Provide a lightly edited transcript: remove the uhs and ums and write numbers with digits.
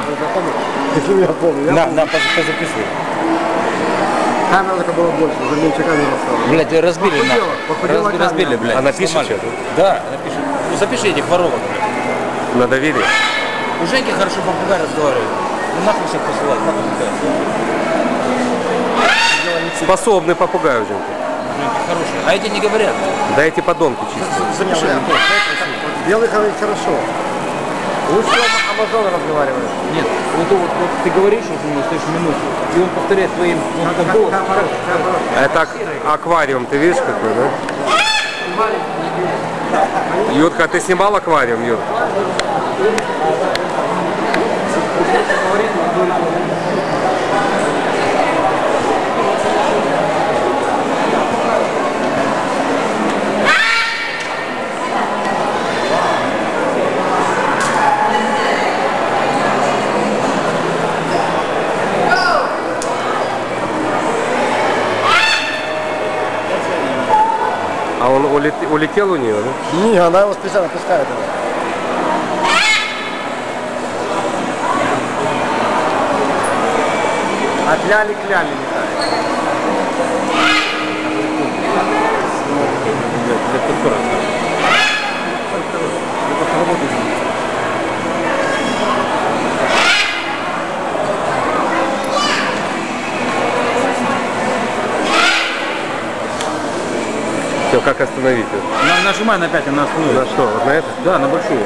Если я помню. На, позаписывай. Камера только было больше, уже меньше камеры стало. Блядь, разбили Похудела на. Разбили, блядь. Она пишет сломали. что-то? Да, она пишет. Ну запиши этих воровок, блядь. Надавили? У Женьки хорошо попугай разговаривает. Ну нахуй всех посылать, нахуй попугай. Способный попугай у Женьки. Женьки хорошие. А эти не говорят. Да эти подонки чистые. Запиши. Белый говорит хорошо. Лучше Амазон разговаривает. Нет, вот ты говоришь, что у него стоишь минуту, и он повторяет твоим голосом. Это аквариум, ты видишь какой, да? Юрка, ты снимал аквариум, Юрка? А он улетел у нее, да? Не, она его специально пускает. От ляли к ляли летает. Все, как остановить? Нажимай на 5, она остановится. На что, вот на это? Да, на большую.